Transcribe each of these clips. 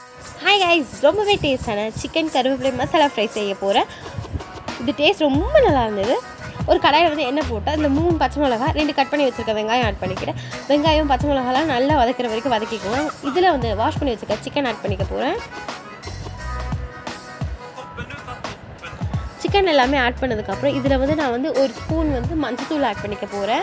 Hi guys, ரொம்பவே டேஸ்டான chicken கருவேப்பிலை மசாலா ஃப்ரை செய்ய போகிறேன். இது டேஸ்ட் ரொம்ப நல்லா இருந்தது. ஒரு கடாயில் வந்து எண்ணெய் போட்டு அதில் 3 பச்சை மிளகா, 2 கட் பண்ணி வச்சுருக்க வெங்காயம் ஆட் பண்ணிக்கிறேன். வெங்காயம் பச்சை மிளகாலாம் நல்லா வதக்கிற வரைக்கும் வதக்கிக்குவேன். இதில் வந்து வாஷ் பண்ணி வச்சுருக்க சிக்கன் ஆட் பண்ணிக்க போகிறேன். சிக்கன் எல்லாமே ஆட் பண்ணதுக்கப்புறம் இதில் வந்து நான் வந்து 1 ஸ்பூன் வந்து மஞ்சத்தூள் ஆட் பண்ணிக்க போகிறேன்.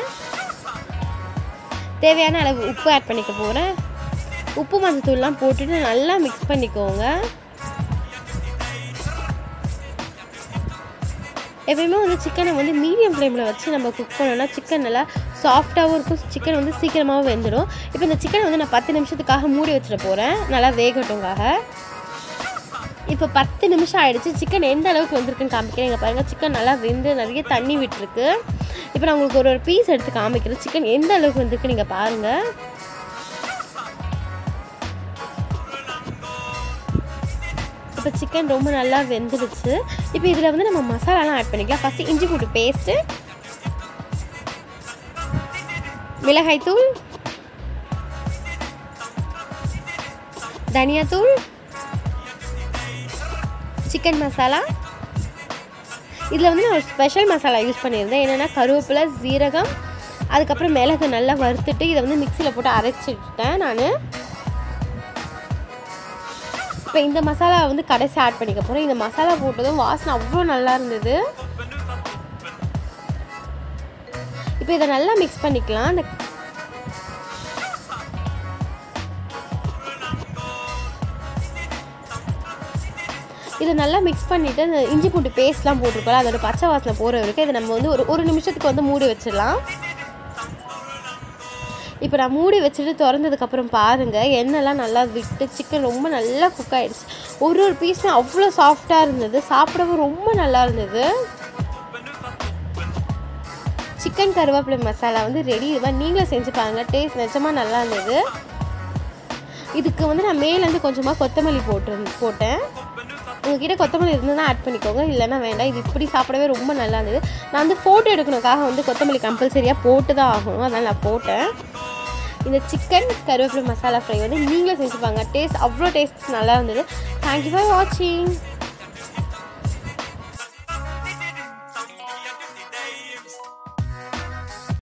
தேவையான அளவு உப்பு ஆட் பண்ணிக்க போகிறேன். உப்பு மஞ்சத்தூள்லாம் போட்டுட்டு நல்லா மிக்ஸ் பண்ணிக்கோங்க. எப்பயுமே வந்து சிக்கனை வந்து மீடியம் ஃப்ளேமில் வச்சு நம்ம குக் பண்ணோன்னா சிக்கன் நல்லா சாஃப்டாகவும் இருக்கும். சிக்கன் வந்து சீக்கிரமாகவும் வெந்துடும். இப்போ இந்த சிக்கனை வந்து நான் 10 நிமிஷத்துக்காக மூடி வச்சுட போகிறேன், நல்லா வேகட்டும்காக. இப்போ 10 நிமிஷம் ஆகிடுச்சு. சிக்கன் எந்த அளவுக்கு வந்திருக்குன்னு காமிக்கிறேன். இங்கே பாருங்கள், சிக்கன் நல்லா வெந்து நிறைய தண்ணி விட்டுருக்கு. இப்போ நான் உங்களுக்கு ஒரு பீஸ் எடுத்து காமிக்கிறேன். சிக்கன் எந்த அளவுக்கு வந்திருக்கு நீங்கள் பாருங்கள். இப்போ சிக்கன் ரொம்ப நல்லா வெந்துடுச்சு. இப்போ இதில் வந்து நம்ம மசாலாலாம் ஆட் பண்ணிக்கலாம். ஃபஸ்ட்டு இஞ்சி பூண்டு பேஸ்ட்டு, மிளகாய்த்தூள், தனியாத்தூள், சிக்கன் மசாலா. இதில் வந்து நான் ஒரு ஸ்பெஷல் மசாலா யூஸ் பண்ணியிருந்தேன். என்னென்னா கருவேப்பிலை, சீரகம், அதுக்கப்புறம் மிளகு நல்லா வறுத்துட்டு இதை வந்து மிக்சியில் போட்டு அரைச்சிட்டேன் நான். இப்போ இந்த மசாலா வந்து கடைசி ஆட் பண்ணிக்க போகிறேன். இந்த மசாலா போட்டதும் வாசனை அவ்வளோ நல்லா இருந்தது. இப்போ இதை நல்லா மிக்ஸ் பண்ணிக்கலாம். இதை நல்லா மிக்ஸ் பண்ணிவிட்டு அந்த இஞ்சி பூண்டு பேஸ்ட்லாம் போட்டிருக்கோம், அதோட பச்சை வாசனை போகிற வரைக்கும் இதை நம்ம வந்து ஒரு நிமிஷத்துக்கு வந்து மூடி வச்சிடலாம். இப்போ நான் மூடி வச்சுட்டு திறந்ததுக்கப்புறம் பாருங்கள், எண்ணெய்லாம் நல்லா விட்டு சிக்கன் ரொம்ப நல்லா குக் ஆகிடுச்சு. ஒரு பீஸுமே அவ்வளோ சாஃப்டாக இருந்தது. சாப்பிடவும் ரொம்ப நல்லா இருந்தது. சிக்கன் கருவேப்பிலை மசாலா வந்து ரெடி. இதுவாக நீங்களும் செஞ்சு பாருங்கள். டேஸ்ட் நிஜமாக நல்லா இருந்தது. இதுக்கு வந்து நான் மேலேருந்து கொஞ்சமாக கொத்தமல்லி போட்டேன். உங்கள்கிட்ட கொத்தமல்லி இருந்ததுன்னா ஆட் பண்ணிக்கோங்க, இல்லைன்னா வேண்டாம். இது இப்படி சாப்பிடவே ரொம்ப நல்லா இருந்தது. நான் வந்து ஃபோட்டோ எடுக்கணுக்காக வந்து கொத்தமல்லி கம்பல்சரியாக போட்டு தான் ஆகணும், அதனால் நான் போட்டேன். இந்த சிக்கன் கருவேப்பிலை மசாலா ஃப்ரை வந்து நீங்களும் செஞ்சுப்பாங்க. டேஸ்ட் அவ்வளோ டேஸ்ட் நல்லா இருந்தது. தேங்க்யூ ஃபார் வாட்சிங்.